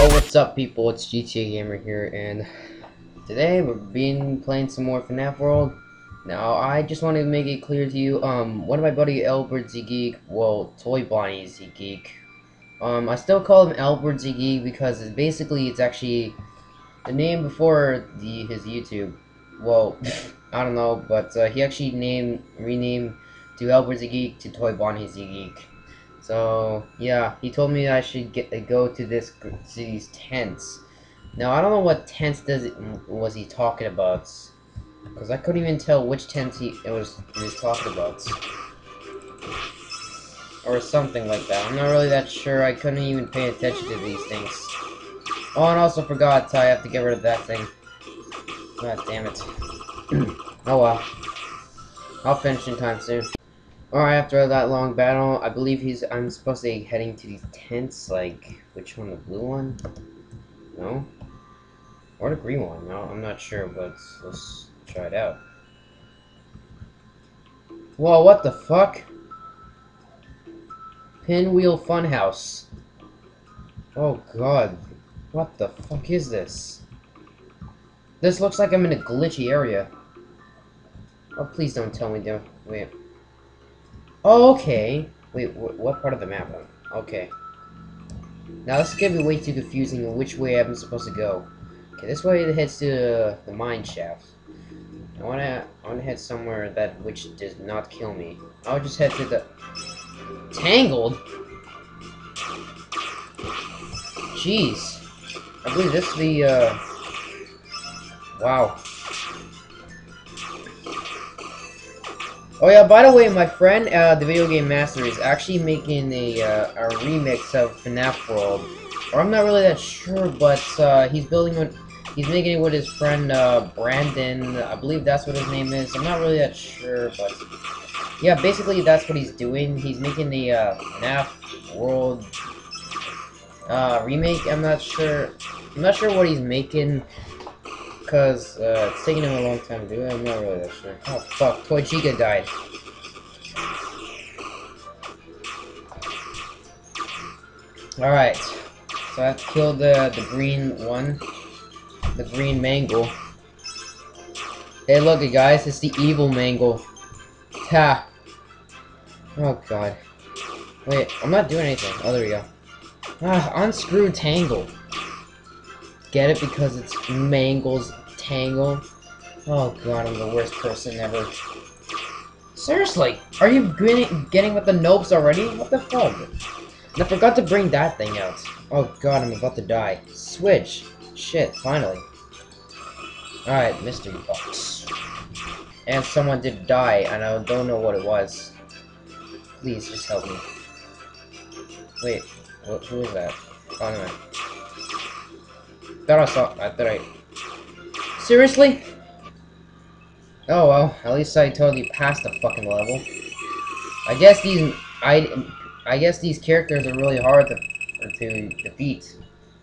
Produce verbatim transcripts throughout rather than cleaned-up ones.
Yo, what's up people, it's G T A Gamer here, and today we're being playing some more FNaF World. Now, I just want to make it clear to you, um, one of my buddy Albert Z Geek, well, Toy Bonnie Z Geek, um, I still call him Albert Z Geek because it's basically, it's actually the name before the his YouTube. Well, I don't know, but uh, he actually named, renamed to Albert Z Geek to Toy Bonnie Z Geek. So yeah, he told me I should get go to this to these tents. Now I don't know what tents does it, was he talking about, because I couldn't even tell which tents he it was he was talking about, or something like that. I'm not really that sure. I couldn't even pay attention to these things. Oh, and also forgot I have to get rid of that thing. God damn it. Oh well, I'll finish in time soon. Alright, after that long battle, I believe he's I'm supposed to be heading to these tents, like, which one, the blue one? No? Or the green one? No, I'm not sure, but let's try it out. Whoa, what the fuck? Pinwheel Funhouse. Oh god. What the fuck is this? This looks like I'm in a glitchy area. Oh, please don't tell me, don't. Wait. Oh, okay. Wait, wh what part of the map? Okay. Now this is gonna be way too confusing on which way I'm supposed to go. Okay, this way it heads to uh, the mine shaft. I wanna, I wanna head somewhere that which does not kill me. I'll just head to the Tangled. Jeez, I believe this is the. Uh... Wow. Oh yeah, by the way, my friend, uh, the Video Game Master, is actually making a, uh, a remix of FNaF World. Or I'm not really that sure, but, uh, he's building one, he's making it with his friend, uh, Brandon. I believe that's what his name is. I'm not really that sure, but, yeah, basically that's what he's doing. He's making the, uh, FNaF World, uh, remake. I'm not sure, I'm not sure what he's making, because, uh, it's taking him a long time to do it. I'm not really that sure. Oh, fuck. Toy Chica died. Alright. So I killed the, the green one. The green mangle. Hey, look it, guys. It's the evil mangle. Ha. Oh, God. Wait, I'm not doing anything. Oh, there we go. Ah, unscrew Tangle. Get it? Because it's Mangle's Tangle. Oh god, I'm the worst person ever. Seriously, are you getting, getting with the nopes already? What the fuck? And I forgot to bring that thing out. Oh god, I'm about to die. Switch. Shit, finally. Alright, mystery box. And someone did die, and I don't know what it was. Please, just help me. Wait, what, who is that? Oh, no. Thought I saw. I thought I. Seriously? Oh well. At least I totally passed the fucking level. I guess these. I. I guess these characters are really hard to to defeat.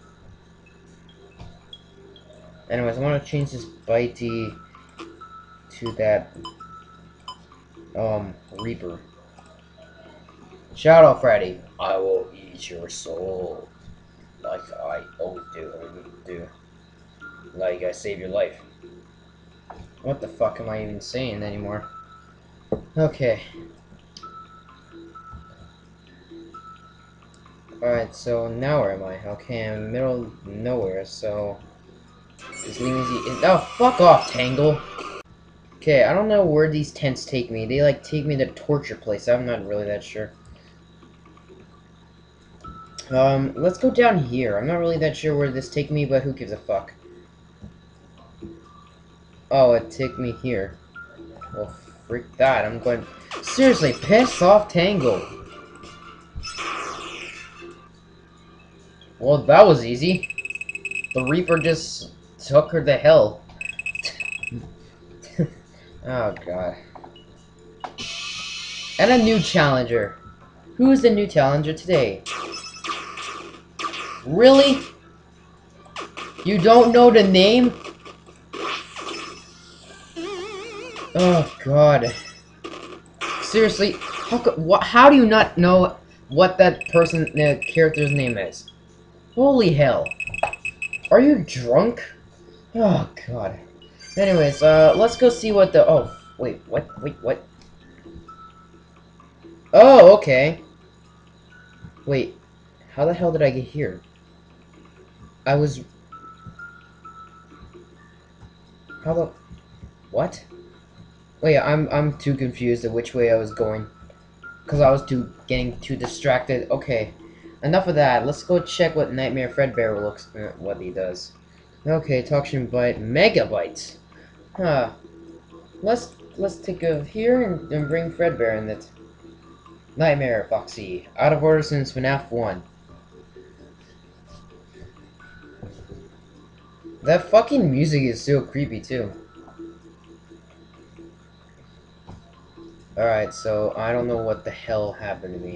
Anyways, I want to change this Bitey to that um Reaper. Shout out, Freddy. I will eat your soul. Like I always do, I do. Like I save your life. What the fuck am I even saying anymore? Okay. Alright, so now where am I? Okay, I'm in the middle of nowhere, so this means oh, fuck off, Tangle. Okay, I don't know where these tents take me. They like take me to torture place. I'm not really that sure. Um, let's go down here. I'm not really that sure where this take me, but who gives a fuck? Oh, it took me here. Well, freak that. I'm going... Seriously, piss off Tangle. Well, that was easy. The Reaper just took her to hell. Oh, God. And a new challenger. Who is the new challenger today? Really? You don't know the name? Oh god. Seriously, how, how do you not know what that person, the character's name is? Holy hell. Are you drunk? Oh, God. Anyways, uh, let's go see what the... Oh, wait, what? Wait, what? Oh, okay. Wait, how the hell did I get here? I was... How the... What? Wait, I'm I'm too confused at which way I was going. Because I was too getting too distracted. Okay, enough of that. Let's go check what Nightmare Fredbear looks... Uh, what he does. Okay, Toxic Bite. Megabytes! Huh. Let's let's take a here and, and bring Fredbear in it. Nightmare, Foxy. Out of order since FNaF one. That fucking music is so creepy too. Alright, so I don't know what the hell happened to me.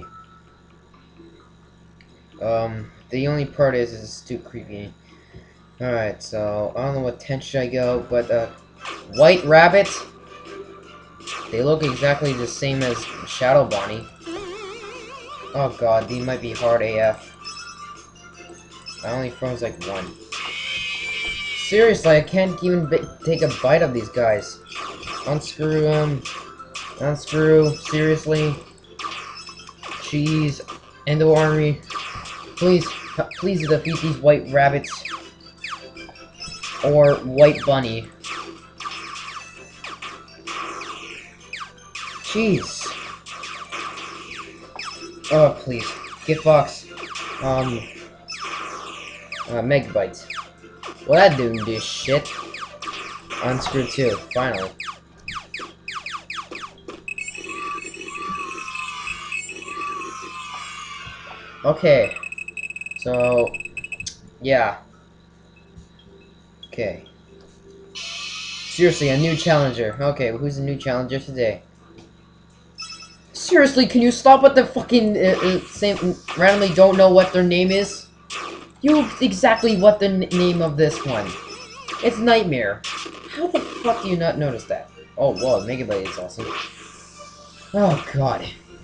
Um, the only part is it's too creepy. Alright, so I don't know what tent should I go, but uh, White Rabbit. They look exactly the same as Shadow Bonnie. Oh god, these might be hard A F. I only froze like one. Seriously, I can't even take a bite of these guys. Unscrew them. Unscrew. Seriously. Cheese. Endo Army. Please, please defeat these white rabbits. Or white bunny. Jeez. Oh, please. Get Fox. Um. Uh, Megabytes. Well, that doing this shit. Unscrew too, finally. Okay. So, yeah. Okay. Seriously, a new challenger. Okay, who's the new challenger today? Seriously, can you stop with the fucking uh, uh, same randomly don't know what their name is? You know exactly what the n name of this one. It's Nightmare. How the fuck do you not notice that? Oh, whoa, Megabyte is awesome. Oh, God.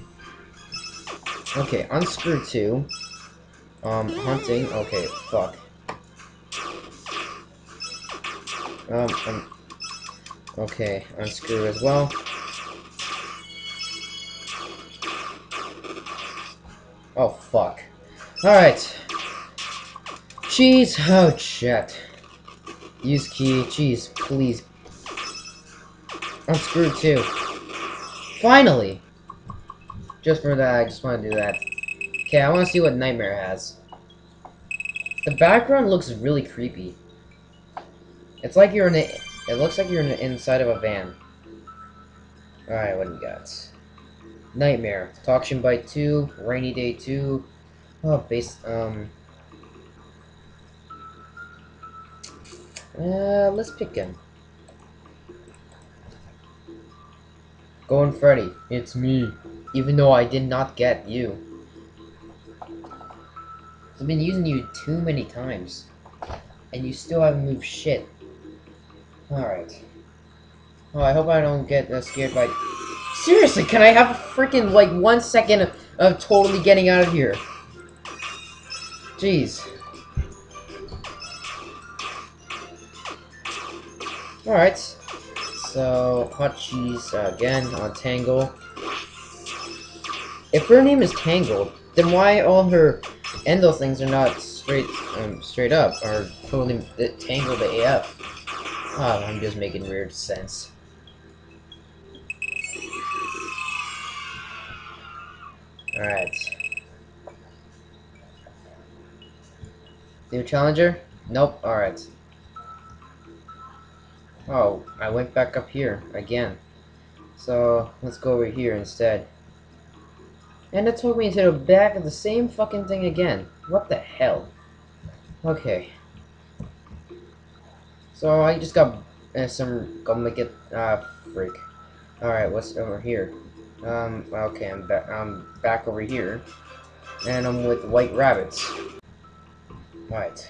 Okay, unscrew two. Um, hunting. Okay, fuck. Um, um, okay, unscrew as well. Oh, fuck. Alright. Cheese. Oh, shit. Use key. Cheese, please. Unscrew two. Finally! Just for that, I just want to do that. Okay, I want to see what Nightmare has. The background looks really creepy. It's like you're in a... It looks like you're in the inside of a van. Alright, what do we got? Nightmare. Toxic Bite two. Rainy Day two. Oh, base... Um... Uh, let's pick him. Going Freddy. It's me. Even though I did not get you. I've been using you too many times. And you still haven't moved shit. Alright. Oh, I hope I don't get uh, scared by... Seriously, can I have a freaking, like, one second of, of totally getting out of here? Jeez. Alright. So, Hot Cheese uh, again on Tangle. If her name is Tangled, then why all her endo things are not straight um, straight up, or totally uh, tangled to A F? Oh, I'm just making weird sense. Alright. New challenger? Nope, alright. Oh, I went back up here again. So, let's go over here instead. And it took me to the back of the same fucking thing again. What the hell? Okay. So, I just got uh, some... Go make it... Ah, freak. Alright, what's over here? Um, okay, I'm back, I'm back over here. And I'm with white rabbits. Right.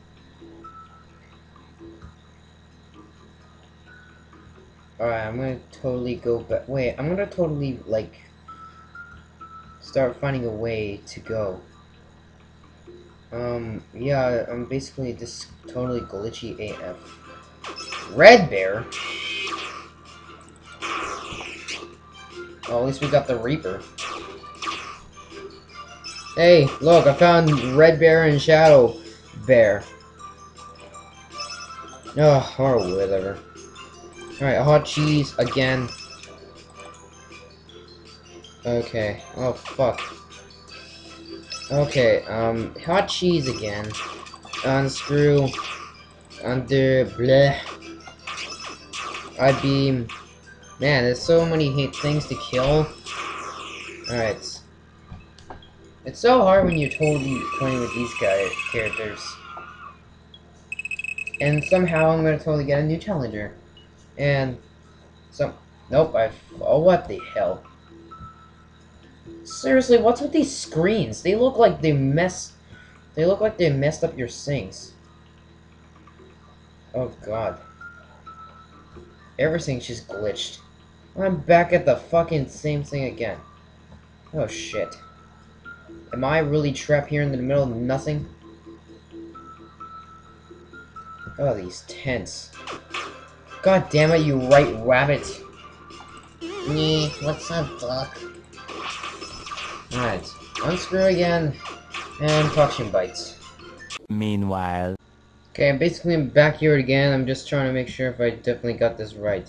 Alright, I'm gonna totally go back. Wait, I'm gonna totally, like, start finding a way to go. Um, yeah, I'm basically just totally glitchy A F. Red Bear? Oh, at least we got the Reaper. Hey, look, I found Red Bear and Shadow Bear. Oh, or whatever. Alright, hot cheese again. Okay. Oh, fuck. Okay, um, hot cheese again. Unscrew. Under. Bleh. I beam. Man, there's so many things to kill. Alright. It's so hard when you're totally playing with these guy characters. And somehow I'm gonna totally get a new challenger. And some nope, I oh what the hell? Seriously, what's with these screens? They look like they mess they look like they messed up your sinks. Oh god. Everything's just glitched. I'm back at the fucking same thing again. Oh shit. Am I really trapped here in the middle of nothing? Oh, these tents. God damn it, you right rabbit. Nee, what's up, duck? Alright, unscrew again, and function bites. Meanwhile. Okay, basically I'm back here again. I'm just trying to make sure if I definitely got this right.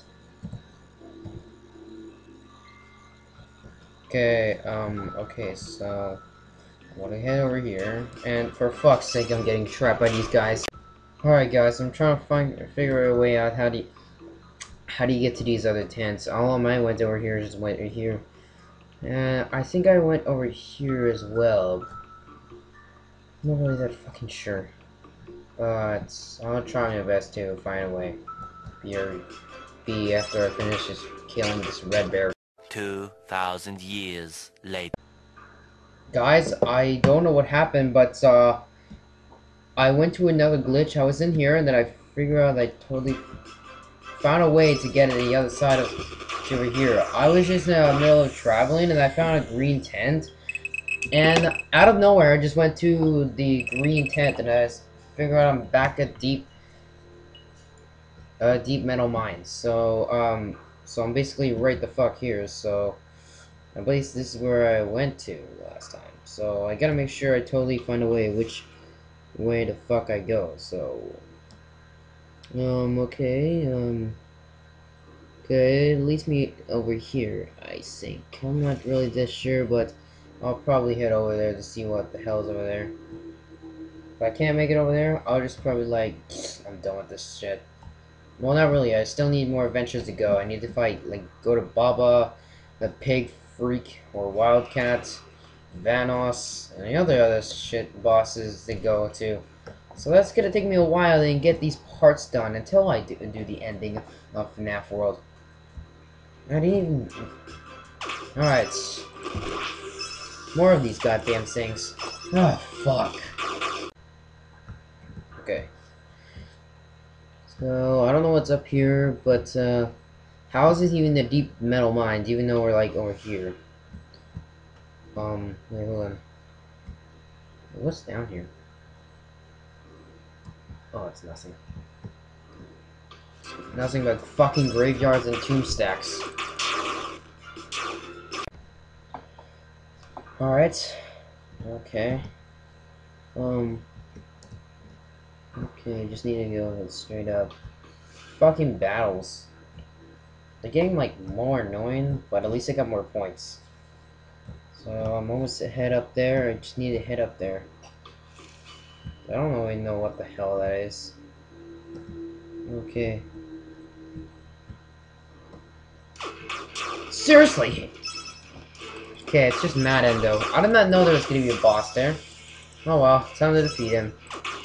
Okay, um, okay, so I want to head over here, and for fuck's sake, I'm getting trapped by these guys. Alright guys, I'm trying to find, figure a way out how do you, how do you get to these other tents. All of mine went over here, just went here. And I think I went over here as well. I'm not really that fucking sure. But I'll try my best to find a way. Be, be after I finish just killing this red bear. Two thousand years later. Guys, I don't know what happened, but uh, I went to another glitch. I was in here, and then I figured out I totally found a way to get to the other side of over here. I was just in the middle of traveling, and I found a green tent. And out of nowhere, I just went to the green tent, and I figured out I'm back at deep, uh, deep metal mines. So, um, so I'm basically right the fuck here. So, at least this is where I went to last time. So I gotta make sure I totally find a way which way the fuck I go. So, um, okay, um, okay, it leads me over here, I think. I'm not really that sure, but I'll probably head over there to see what the hell's over there. If I can't make it over there, I'll just probably like, I'm done with this shit. Well, not really. I still need more adventures to go. I need to fight, like, go to Baba, the Pig Freak, or Wildcat, Vanos, and the other other shit bosses to go to. So that's gonna take me a while and get these parts done until I do, do the ending of FNaF World. I didn't even... Alright. More of these goddamn things. Oh, fuck. Okay. So, I don't know what's up here, but, uh... how is this even the deep metal mines, even though we're, like, over here? Um, wait, hold on. What's down here? Oh, it's nothing. Nothing but fucking graveyards and tomb stacks. Alright. Okay. Um... Okay, just need to go straight up. Fucking battles. They're getting, like, more annoying, but at least I got more points. So, I'm almost to head up there. I just need to head up there. I don't really know what the hell that is. Okay. Seriously! Okay, it's just Mad Endo. I did not know there was gonna be a boss there. Oh well, time to defeat him.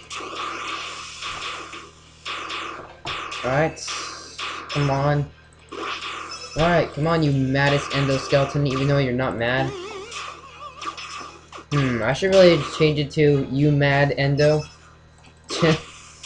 Alright. Come on. Alright, come on, you maddest endoskeleton, even though you're not mad. Hmm, I should really change it to you mad endo. Oh,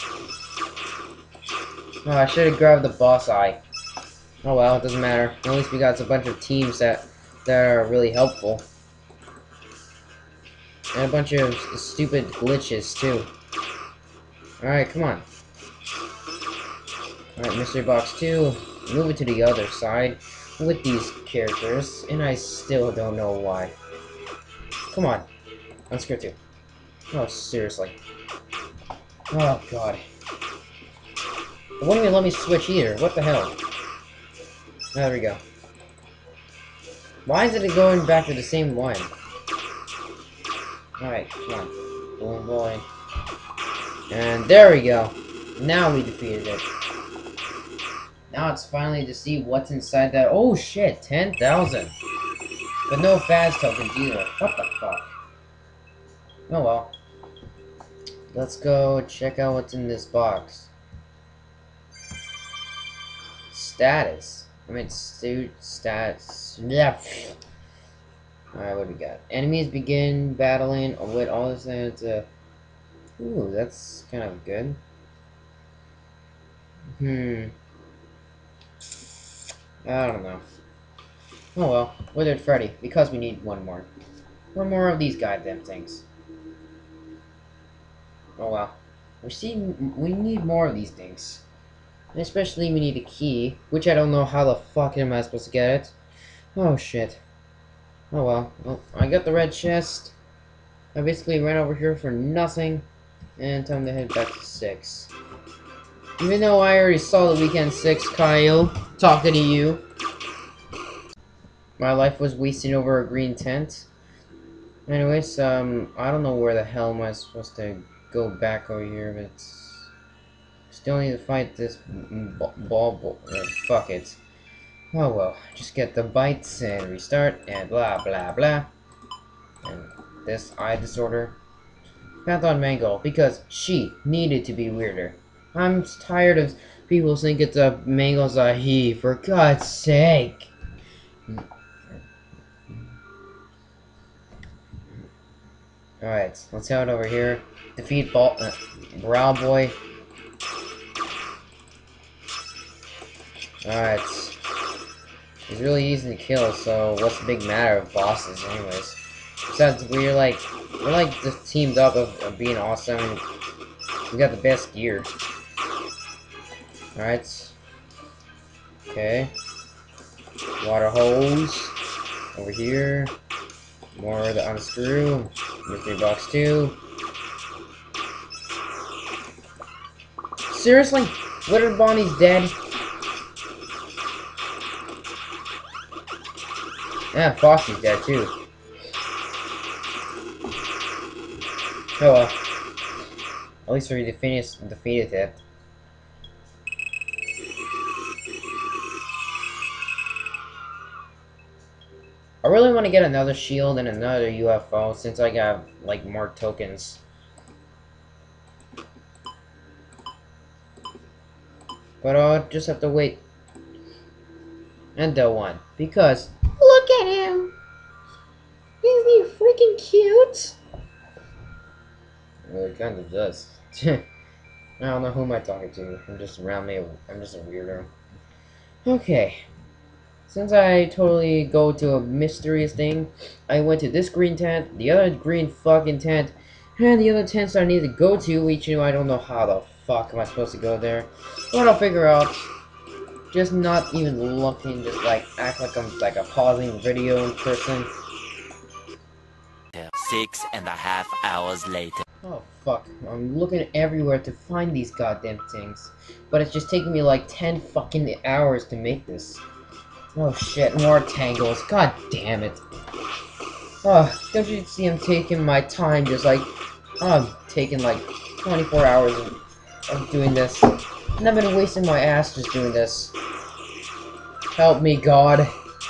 I should have grabbed the boss eye. Oh well, it doesn't matter. At least we got a bunch of teams that that are really helpful. And a bunch of stupid glitches, too. Alright, come on. Alright, mystery box two. Move it to the other side with these characters, and I still don't know why. Come on. Let's go two. Oh, seriously. Oh, God. It won't even let me switch either. What the hell? There we go. Why is it going back to the same one? Alright, come on. Boom, boy. And there we go. Now we defeated it. Now it's finally to see what's inside that. Oh shit, ten thousand. But no fast tokens either. What the fuck? Oh well. Let's go check out what's in this box. Status. I mean, suit stats. Yeah. Alright, what do we got? Enemies begin battling with all this. Uh, ooh, that's kind of good. Hmm. I don't know. Oh well, Withered Freddy, because we need one more. One more of these goddamn things. Oh well. We see, we need more of these things. And especially we need a key, which I don't know how the fuck am I supposed to get it. Oh shit. Oh well. Well, I got the red chest. I basically ran over here for nothing. And time to head back to six. Even though I already saw the weekend six, Kyle, talking to you. My life was wasted over a green tent. Anyways, um, I don't know where the hell am I supposed to go back over here, but still need to fight this ball. ball uh, fuck it. Oh well, just get the bites and restart and blah blah blah. And this eye disorder. Python Mango, because she needed to be weirder. I'm tired of people thinking the mango's a he, for God's sake. Alright, let's head over here. Defeat Ball uh, Brow Boy. Alright. He's really easy to kill, so what's the big matter of bosses anyways? Besides, we're like we're like just teamed up of, of being awesome, and we got the best gear. Alright. Okay. Water hose. Over here. More of the unscrew. Mystery box two. Seriously? Withered Bonnie's dead? Yeah, Foxy's dead too. Oh well. At least we defeated, defeated it. I really want to get another shield and another U F O since I got like more tokens. But I'll just have to wait until one because look at him. Isn't he freaking cute? Well, it kind of does. I don't know who am I talking to. I'm just around me. I'm just a weirdo. Okay. Since I totally go to a mysterious thing, I went to this green tent, the other green fucking tent, and the other tents I need to go to, which you know I don't know how the fuck am I supposed to go there. But I'll figure out. Just not even looking, just like act like I'm like a pausing video in person. Six and a half hours later. Oh fuck, I'm looking everywhere to find these goddamn things. But it's just taking me like ten fucking hours to make this. Oh shit, more tangles. God damn it. Oh, don't you see I'm taking my time just like... Oh, I'm taking like twenty-four hours of, of doing this. And I've been wasting my ass just doing this. Help me, God.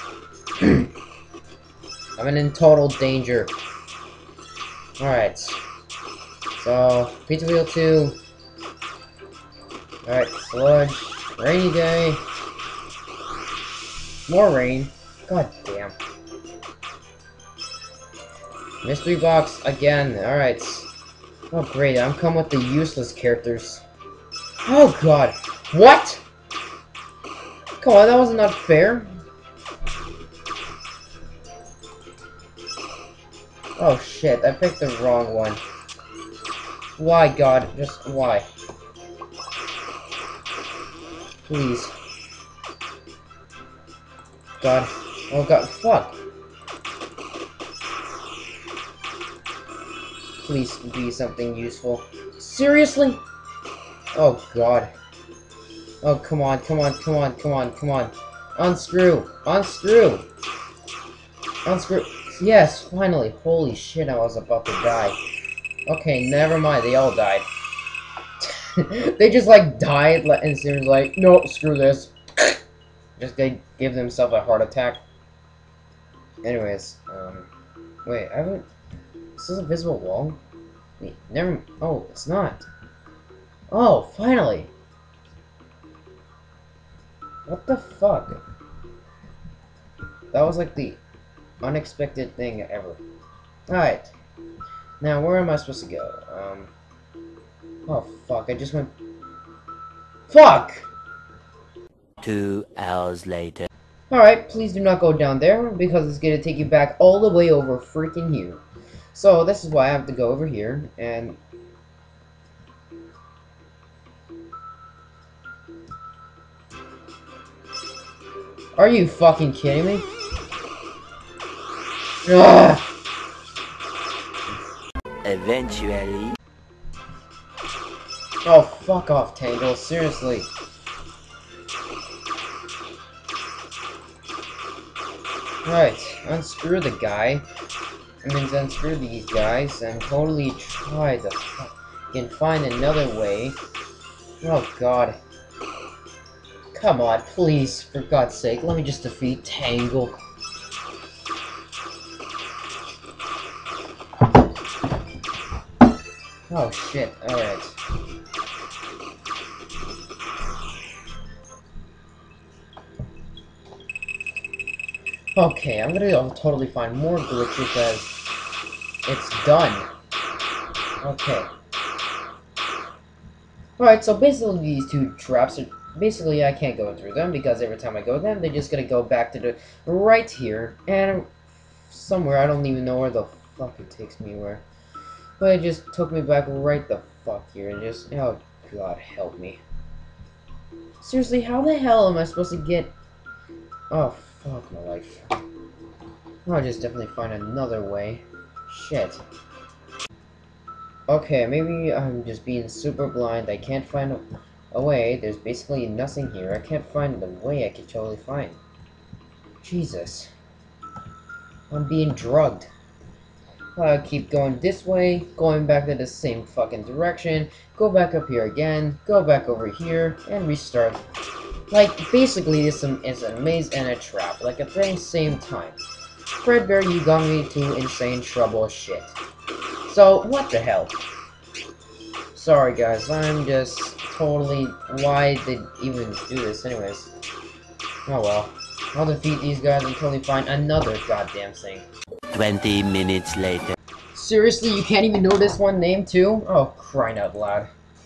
I'm in total danger. Alright. So, Pizza Wheel two. Alright, sludge. Rainy day. More rain. God damn. Mystery box again. Alright. Oh great, I'm coming with the useless characters. Oh god. What? Come on, that was not fair. Oh shit, I picked the wrong one. Why, God? Just why? Please. God. Oh God, fuck. Please be something useful. Seriously? Oh God. Oh, come on, come on, come on, come on, come on. Unscrew! Unscrew! Unscrew! Yes, finally. Holy shit, I was about to die. Okay, never mind, they all died. They just, like, died, and Sirius like, no, screw this. Just they give themselves a heart attack. Anyways, um... wait, I haven't... Is this a visible wall? Wait, never... Oh, it's not. Oh, finally! What the fuck? That was like the unexpected thing ever. Alright. Now, where am I supposed to go? Um... Oh, fuck, I just went... Fuck! Two hours later. Alright, please do not go down there, because it's gonna take you back all the way over freaking here. So, this is why I have to go over here, and... Are you fucking kidding me? Ugh! Eventually. Oh, fuck off, Tangle, seriously. Alright, unscrew the guy. I mean, unscrew these guys and totally try to fucking find another way. Oh, God. Come on, please, for God's sake, let me just defeat Tangle. Oh, shit, alright. Okay, I'm gonna uh, totally find more glitches as it's done. Okay. Alright, so basically these two traps are... Basically, I can't go through them, because every time I go them, they're just gonna go back to the... right here, and... somewhere, I don't even know where the fuck it takes me where. But it just took me back right the fuck here, and just... oh, God, help me. Seriously, how the hell am I supposed to get... oh, fuck my life. I'll just definitely find another way. Shit. Okay, maybe I'm just being super blind. I can't find a, a way. There's basically nothing here. I can't find the way I could totally find. Jesus. I'm being drugged. I keep going this way, going back to the same fucking direction, go back up here again, go back over here, and restart. Like, basically, it's, a, it's a maze and a trap, like at the same time. Fredbear, you got me to insane trouble shit. So, what the hell? Sorry guys, I'm just totally... why did even do this anyways? Oh well. I'll defeat these guys and totally find another goddamn thing. Twenty minutes later. Seriously, you can't even know this one name too? Oh, crying out loud.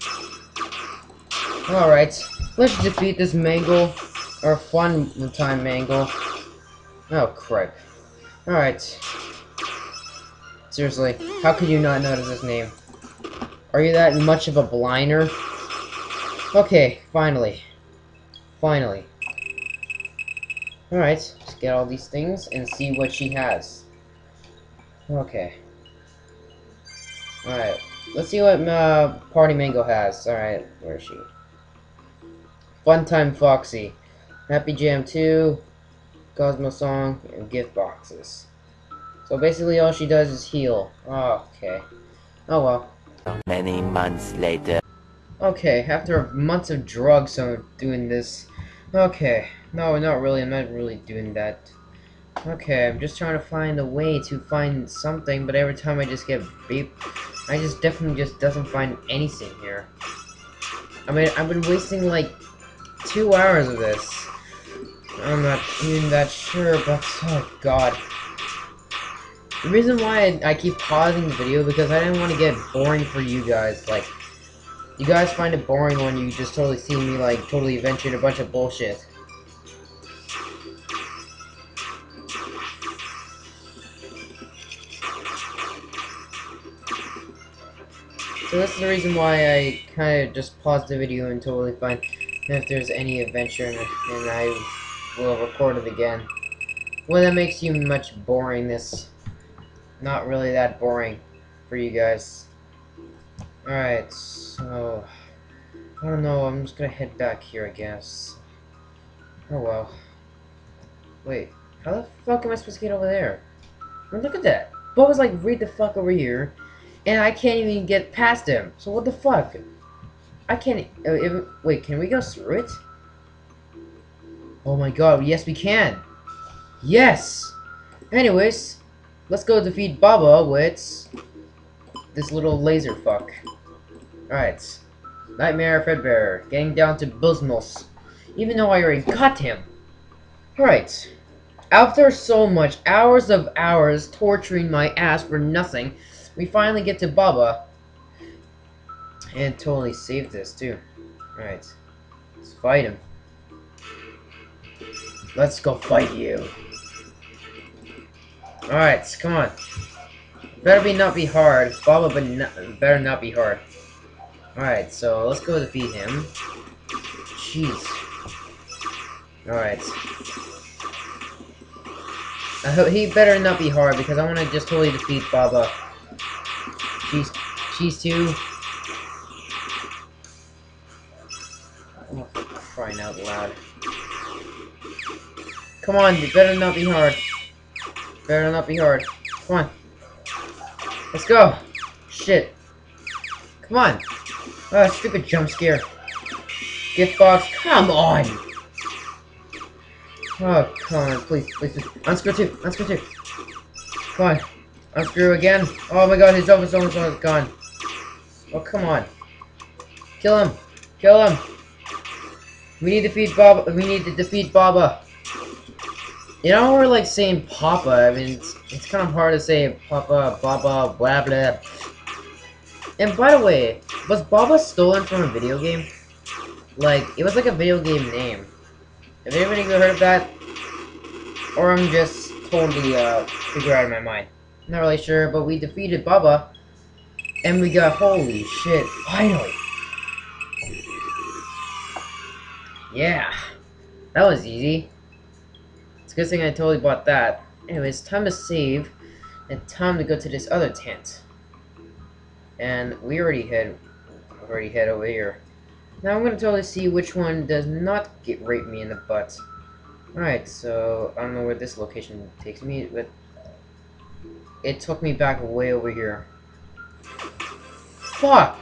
Alright, let's defeat this Mangle, or Fun Time Mangle. Oh, crap. Alright. Seriously, how could you not notice this name? Are you that much of a blinder? Okay, finally. Finally. Alright, let's get all these things and see what she has. Okay. Alright, let's see what uh, Party Mango has. Alright, where is she? Funtime Foxy. Happy Jam two, Cosmo Song, and gift boxes. So basically all she does is heal. Oh, okay. Oh well. Many months later. Okay, after months of drugs I'm doing this. Okay. No, not really, I'm not really doing that. Okay, I'm just trying to find a way to find something, but every time I just get beep, I just definitely just doesn't find anything here. I mean, I've been wasting like two hours of this. I'm not even that sure, but oh god. The reason why I, I keep pausing the video because I didn't want to get boring for you guys. Like, you guys find it boring when you just totally see me like totally venturing a bunch of bullshit. so this is the reason why I kind of just paused the video and totally find if there's any adventure, and, and I will record it again. Well, that makes you much boring. This not really that boring for you guys. Alright, so I don't know, I'm just gonna head back here, I guess. Oh well. Wait, how the fuck am I supposed to get over there? Well, look at that. Bubba's like right the fuck over here, and I can't even get past him. So what the fuck? I can't. Uh, if, wait, can we go through it? Oh my god, yes we can. Yes. Anyways, let's go defeat Bubba with this little laser fuck. Alright. Nightmare Fredbear, getting down to Business. Even though I already got him. Alright. After so much hours of hours torturing my ass for nothing, we finally get to Bubba. And totally saved this too. Alright. Let's fight him. Let's go fight you. Alright, come on. Better be not be hard. Bubba but not, better not be hard. Alright, so let's go defeat him. Jeez. Alright. I hope he better not be hard because I want to just totally defeat Bubba. Cheese, cheese too. Oh, for crying out loud! Come on, you better not be hard. Better not be hard. Come on. Let's go. Shit. Come on. Ah, stupid jump scare. Gift box. Come on. Oh, come on, please, please, please. Unscrew two, unscrew two. Come on. Unscrew again. Oh my god, his almost almost gone. Oh, come on. Kill him. Kill him. We need to defeat Baba. We need to defeat Baba. You know, we're like saying Papa. I mean, it's, it's kind of hard to say Papa, Baba, blah, blah. And by the way, was Baba stolen from a video game? Like, it was like a video game name. Have anybody ever heard of that? Or I'm just totally, uh, figure out of my mind. Not really sure, but we defeated Baba. And we got, holy shit, finally. Yeah. That was easy. It's a good thing I totally bought that. Anyways, time to save. And time to go to this other tent. And we already head, already head over here. Now I'm gonna totally see which one does not get rape me in the butt. Alright, so I don't know where this location takes me, but it took me back way over here. Fuck!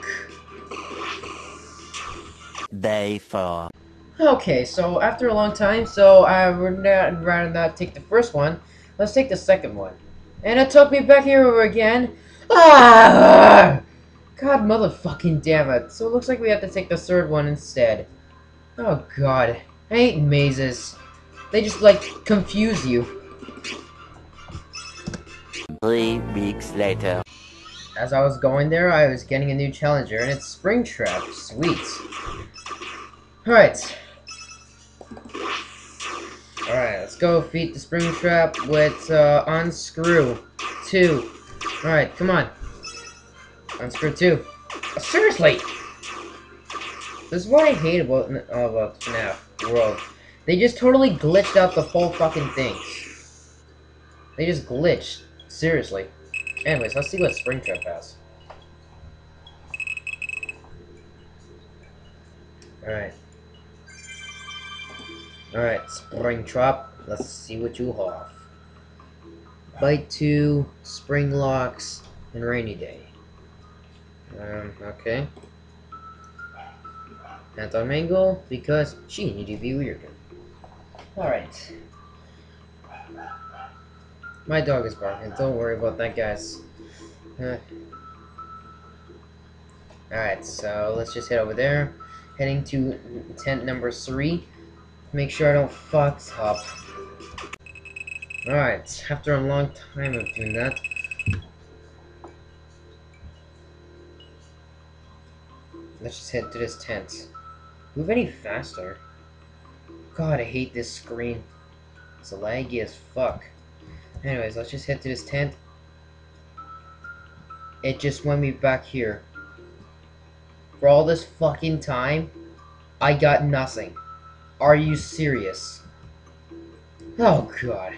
Day four. Okay, so after a long time, so I would not, rather not take the first one. Let's take the second one. And it took me back here over again. Ah! God motherfucking damn it. So it looks like we have to take the third one instead. Oh god. I hate mazes. They just, like, confuse you. Three weeks later. As I was going there, I was getting a new challenger, and it's Springtrap. Sweet. Alright. Alright, let's go defeat the Springtrap with, uh, Unscrew two. Alright, come on. Unscrew two. Oh, seriously! This is what I hate about, about FNaF World. They just totally glitched out the whole fucking thing. They just glitched. Seriously. Anyways, let's see what Springtrap has. Alright. Alright, Springtrap. Let's see what you have. Bite two, Spring Locks, and Rainy Day. Um, okay. Anti-Mangle, because she need to be weird. Alright. My dog is barking, don't worry about that, guys. Uh. Alright, so let's just head over there. Heading to tent number three. Make sure I don't fuck up. Alright, after a long time of doing that. Let's just head to this tent. Move any faster. God, I hate this screen. It's laggy as fuck. Anyways, let's just head to this tent. It just went me back here. For all this fucking time, I got nothing. Are you serious? Oh god.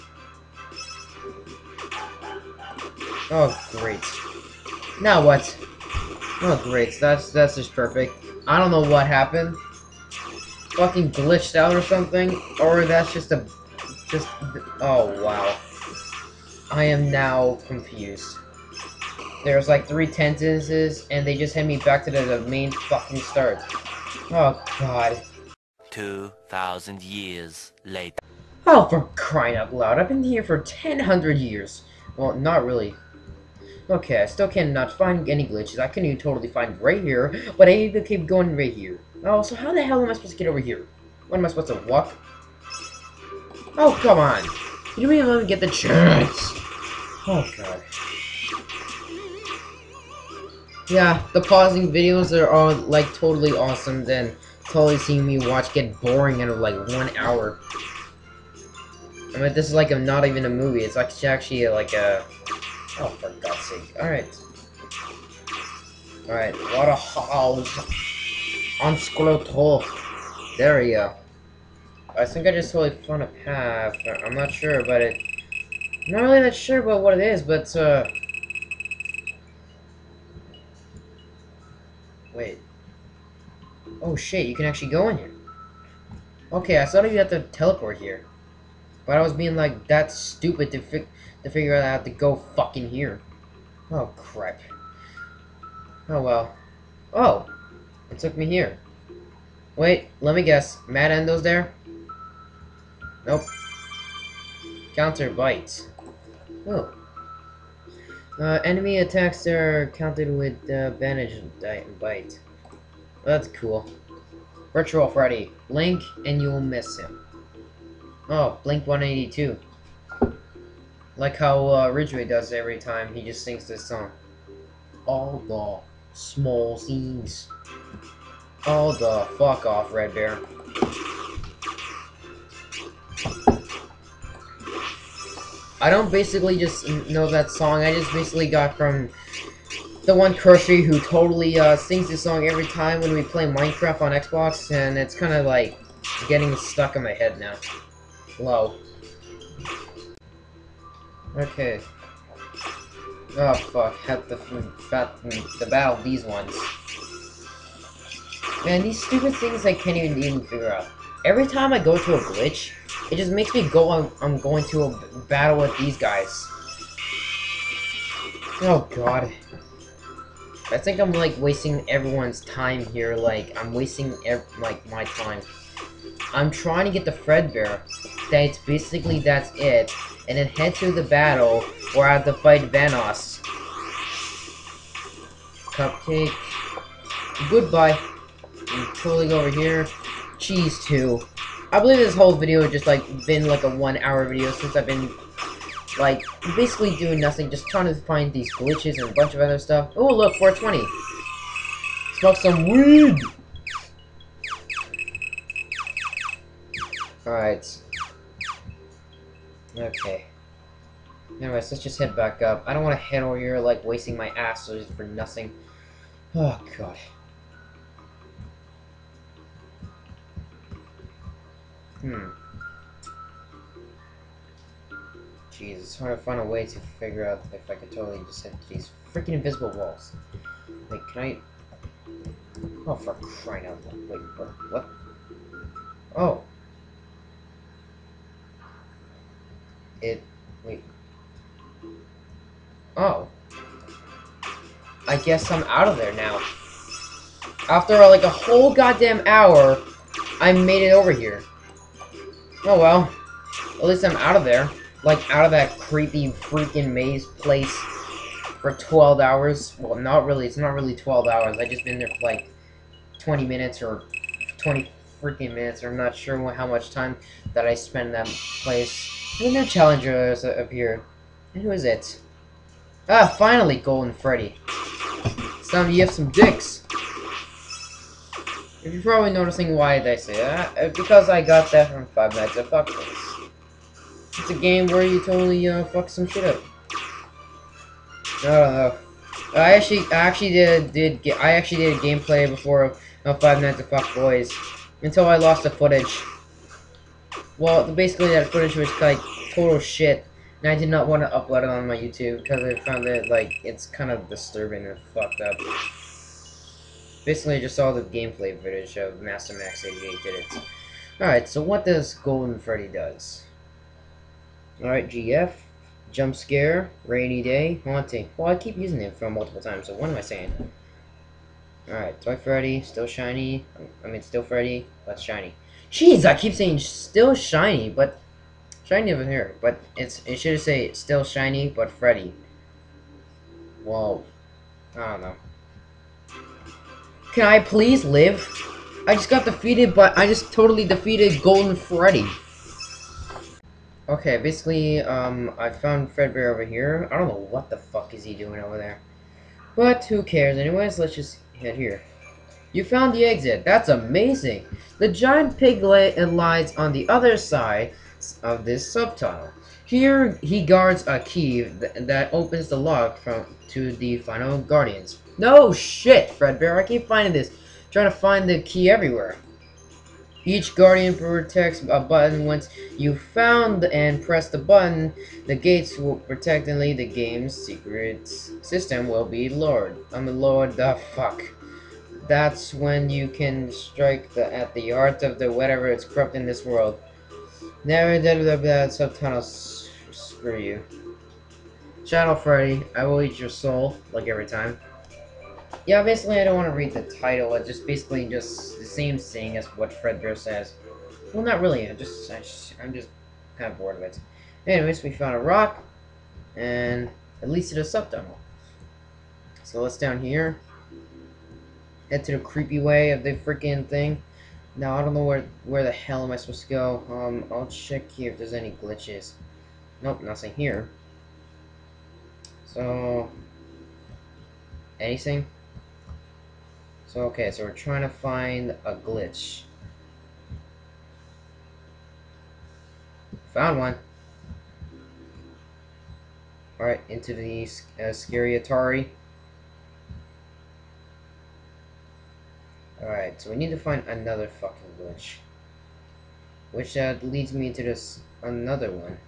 Oh great. Now what? Oh great, that's that's just perfect. I don't know what happened. Fucking glitched out or something, or that's just a just oh wow. I am now confused. There's like three sentences and they just hand me back to the, the main fucking start. Oh god. Two thousand years later. Oh, for crying out loud, I've been here for ten hundred years. Well, not really. Okay, I still cannot find any glitches. I can even totally find right here, but I even keep going right here. Oh, so how the hell am I supposed to get over here? What am I supposed to walk? Oh, come on. You didn't even let me get the chance. Oh, God. Yeah, the pausing videos are all, like, totally awesome, then totally seeing me watch get boring in, like, one hour. I mean, this is, like, a, not even a movie. It's like, actually, like, a... Oh, for God's sake. Alright. Alright, what a house. On Scroto. There we go. I think I just totally found a path. I'm not sure about it. I'm not really that sure about what it is, but, uh... Wait. Oh, shit, you can actually go in here. Okay, I thought you had to teleport here. But I was being, like, that stupid to, fi to figure out I have to go fucking here. Oh, crap. Oh, well. Oh! It took me here. Wait, let me guess. Mad Endo's there? Nope. Counter bite. Oh. Uh, enemy attacks are counted with uh, bandage bite. That's cool. Virtual Freddy. Blink and you'll miss him. Oh, Blink one eighty-two. Like how uh, Ridgway does every time he just sings this song. All the small things. All the fuck off, Red Bear. I don't basically just know that song, I just basically got from the one Kershey who totally uh, sings this song every time when we play Minecraft on Xbox, and it's kind of like getting stuck in my head now. Low. Okay. Oh fuck, had the fat the battle these ones. Man, these stupid things I can't even even figure out. Every time I go to a glitch, it just makes me go on I'm going to a battle with these guys. Oh god. I think I'm like wasting everyone's time here, like I'm wasting ev like my time. I'm trying to get the Fredbear. That's basically that's it. And then head to the battle where I have to fight Vanoss. Cupcake. Goodbye. I'm totally over here. Cheese too. I believe this whole video has just like been like a one hour video since I've been like basically doing nothing, just trying to find these glitches and a bunch of other stuff. Oh look, four twenty. Smoke some weed. Alright. Okay. Anyways, let's just head back up. I don't want to head over here like wasting my ass just for nothing. Oh god. Hmm. Jeez, it's hard to find a way to figure out if I could totally just hit these freaking invisible walls. Wait, can I... Oh, for crying out loud. Wait, what? What? Oh. It... Wait. Oh. I guess I'm out of there now. After like a whole goddamn hour, I made it over here. Oh well. At least I'm out of there. Like, out of that creepy freaking maze place for twelve hours. Well, not really. It's not really twelve hours. I just been there for like twenty minutes or twenty freaking minutes. I'm not sure how much time that I spent in that place. And new challengers appeared. And who is it? Ah, finally, Golden Freddy. It's time to give some dicks. If you're probably noticing why did I say that, because I got that from Five Nights at Fuckface. It's a game where you totally uh, fuck some shit up. I don't know. I actually, I actually did, did get, I actually did a gameplay before of, of Five Nights at Fuck Boys, until I lost the footage. Well, basically that footage was like total shit, and I did not want to upload it on my YouTube because I found it like it's kind of disturbing and fucked up. Basically, I just saw the gameplay footage of Master Max eighty-eight did it. Alright, so what does Golden Freddy does? Alright, G F, jump scare, rainy day, haunting. Well, I keep using it for multiple times, so what am I saying? Alright, Toy Freddy, still shiny. I mean, still Freddy, but shiny. Jeez, I keep saying still shiny, but shiny over here. But it's it should say still shiny, but Freddy. Whoa, I don't know. Can I please live? I just got defeated, but I just totally defeated Golden Freddy. Okay, basically, um, I found Fredbear over here. I don't know what the fuck is he doing over there. But who cares? Anyways, let's just head here. You found the exit. That's amazing. The giant piglet lies on the other side of this subtunnel. Here, he guards a key th that opens the lock from to the final guardians. No shit, Fredbear. I keep finding this. Trying to find the key everywhere. Each guardian protects a button. Once you found and press the button, the gates will protect and lead the game's secret system will be lowered. I'm lowered the fuck. That's when you can strike the, at the heart of the whatever is corrupt in this world. Never did that subtunnel. Screw you. Shadow Freddy, I will eat your soul, like every time. Yeah, basically I don't want to read the title, it's just basically just the same thing as what Fredbear says. Well, not really, I just, I just, I'm just kind of bored of it. Anyways, we found a rock, and at least it's a subtunnel. So let's down here. Head to the creepy way of the freaking thing. Now I don't know where where the hell am I supposed to go. Um, I'll check here if there's any glitches. Nope, nothing here. So anything? So okay, so we're trying to find a glitch. Found one. Alright, into the uh, scary Atari. Alright, so we need to find another fucking glitch. Which uh, leads me to this another one.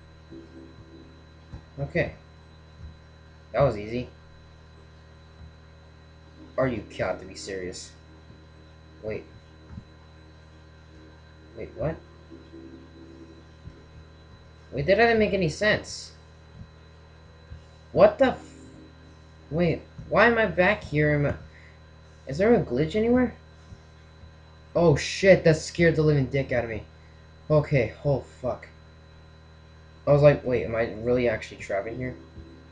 Okay. That was easy. Are you got to be serious? Wait. Wait, what? Wait, that didn't make any sense. What the f- Wait, why am I back here? Am I Is there a glitch anywhere? Oh shit, that scared the living dick out of me. Okay, oh fuck. I was like, wait, am I really actually trapped in here?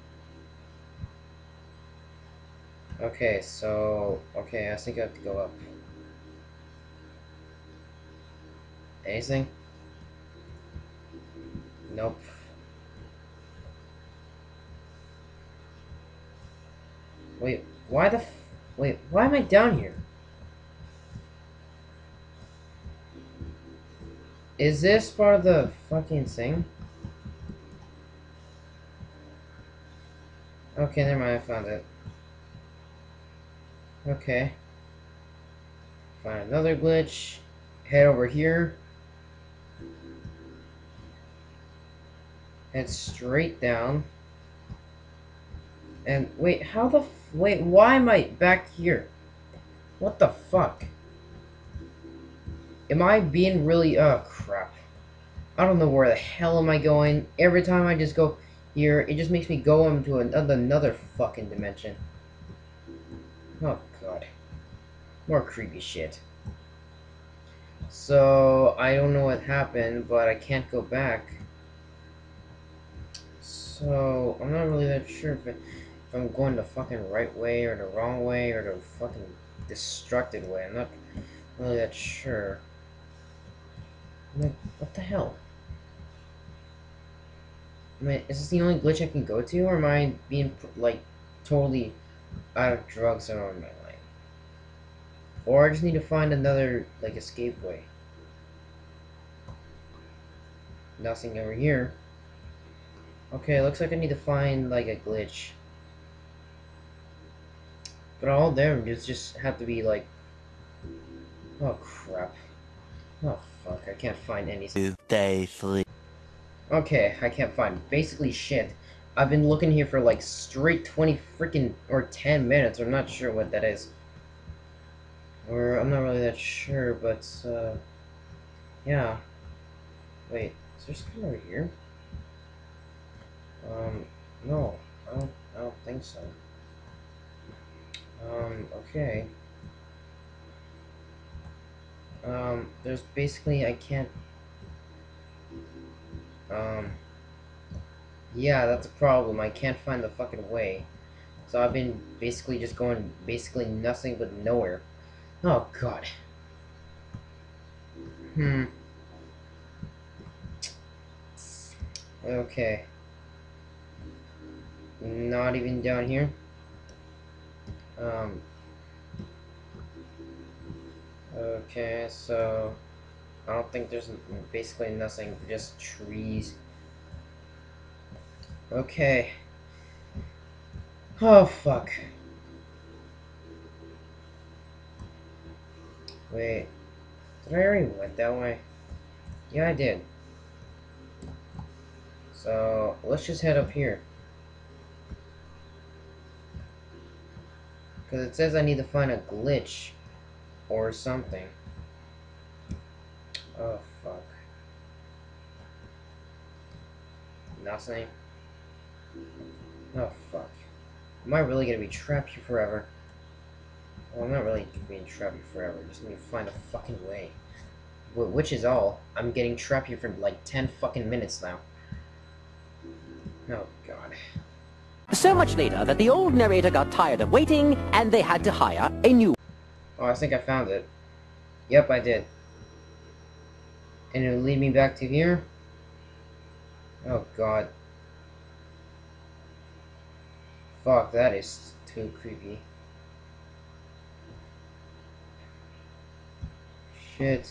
Okay, so... Okay, I think I have to go up. Anything? Nope. Wait, why the f- Wait, why am I down here? Is this part of the fucking thing? Okay, never mind, I found it. Okay. Find another glitch. Head over here. Head straight down. And wait, how the f- wait, why am I back here? What the fuck? Am I being really, oh crap. I don't know where the hell am I going. Every time I just go here, it just makes me go into another, another fucking dimension. Oh god. More creepy shit. So, I don't know what happened, but I can't go back. So, I'm not really that sure if, it, if I'm going the fucking right way, or the wrong way, or the fucking destructive way. I'm not really that sure. I'm like, what the hell? I mean, is this the only glitch I can go to, or am I being, like, totally out of drugs and on my life? Or I just need to find another, like, escape way. Nothing over here. Okay, looks like I need to find, like, a glitch. But all there just just have to be like. Oh crap. Oh fuck, I can't find anything. Day three. Okay, I can't find basically shit. I've been looking here for like straight twenty freaking or ten minutes. I'm not sure what that is. Or I'm not really that sure, but uh yeah. Wait, is there something over here? Um no, I don't I don't think so. Um, okay. Um, there's basically I can't um yeah, that's a problem. I can't find the fucking way. So I've been basically just going basically nothing but nowhere. Oh god. Hmm. Okay. Not even down here. Um. Okay, so I don't think there's basically nothing, just trees. Okay. Oh fuck. Wait. Did I already went that way? Yeah, I did. So let's just head up here. Because it says I need to find a glitch or something. Oh, fuck. Nothing. Oh, fuck. Am I really gonna be trapped here forever? Well, I'm not really being trapped here forever. I just need to find a fucking way. Wh which is all. I'm getting trapped here for like ten fucking minutes now. Oh, God. So much later that the old narrator got tired of waiting, and they had to hire a new. Oh, I think I found it. Yep, I did. And it'll lead me back to here? Oh, God. Fuck, that is too creepy. Shit.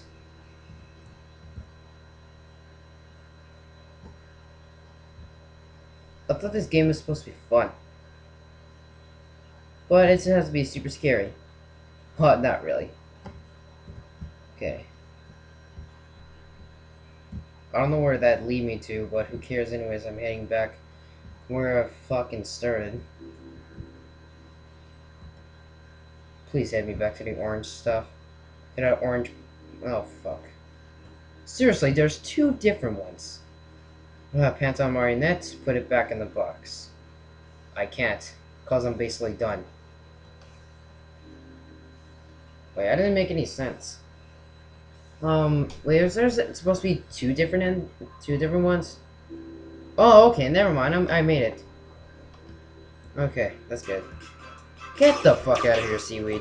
I thought this game was supposed to be fun. But it has to be super scary. Well, not really. Okay. I don't know where that lead me to, but who cares anyways, I'm heading back where I fucking started. Please head me back to the orange stuff. Get out orange... Oh, fuck. Seriously, there's two different ones. Uh, Pantom Marionette, put it back in the box. I can't, because I'm basically done. Wait, I didn't make any sense. Um, wait, is there supposed to be two different end, two different ones? Oh, okay, never mind. I'm, I made it. Okay, that's good. Get the fuck out of here, seaweed.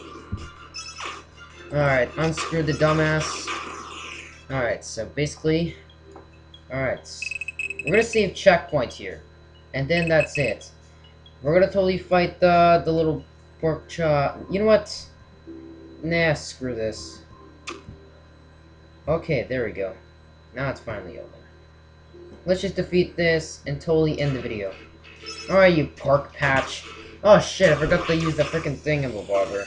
Alright, unscrew the dumbass. Alright, so basically... Alright, we're gonna save checkpoint here. And then that's it. We're gonna totally fight the, the little pork chop. You know what? Nah, screw this. Okay, there we go. Now it's finally over. Let's just defeat this and totally end the video. Alright, you pork patch. Oh shit, I forgot to use the frickin' thingamabobber.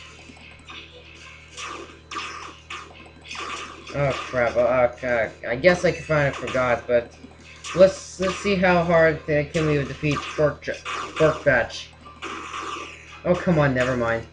Oh crap, oh, okay. I guess I kind of forgot, but let's let's see how hard can we defeat pork pork patch. Oh come on, never mind.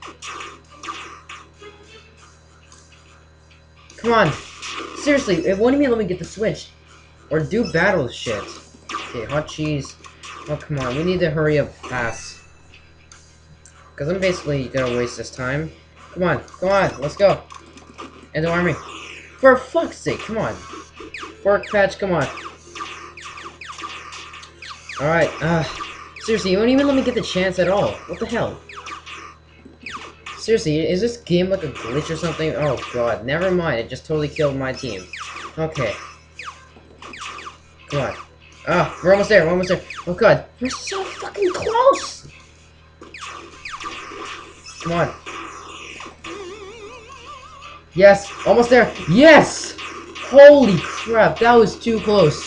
Come on. Seriously, it won't even let me get the switch. Or do battle shit. Okay, hot cheese. Oh, come on. We need to hurry up fast. Because I'm basically gonna waste this time. Come on. Come on. Let's go. End the army. For fuck's sake. Come on. Pork patch. Come on. Alright. Uh, seriously, you won't even let me get the chance at all. What the hell? Seriously, is this game like a glitch or something? Oh god, never mind, it just totally killed my team. Okay. Come on. Ah, we're almost there, we're almost there. Oh god, we're so fucking close! Come on. Yes, almost there. Yes! Holy crap, that was too close.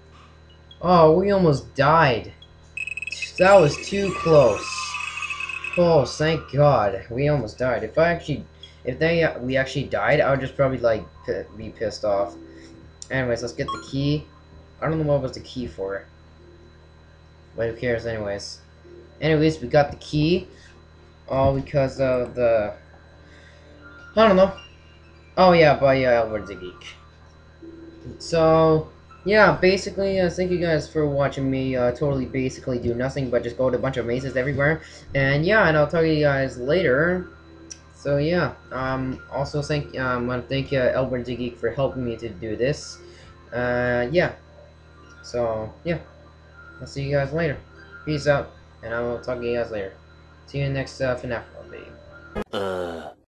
Oh, we almost died. That was too close. Oh, thank God. We almost died. If I actually, if they, uh, we actually died, I would just probably, like, p be pissed off. Anyways, let's get the key. I don't know what was the key for. But who cares anyways. Anyways, we got the key. All because of the... I don't know. Oh yeah, by uh, Albert the Geek. So, yeah, basically, uh, thank you guys for watching me uh, totally basically do nothing but just go to a bunch of mazes everywhere. And yeah, and I'll talk to you guys later. So yeah, um, also thank um, I want to thank uh, Albert the Geek for helping me to do this. Uh, yeah. So yeah, I'll see you guys later. Peace out, and I will talk to you guys later. See you next uh, FNaF video. Uh.